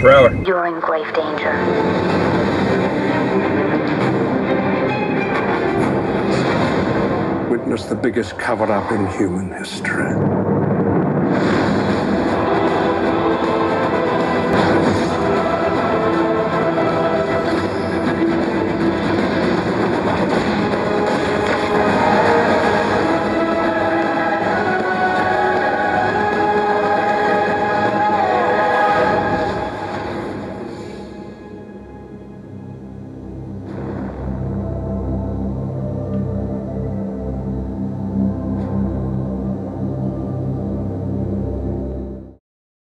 per hour. You're in grave danger. Witness the biggest cover-up in human history.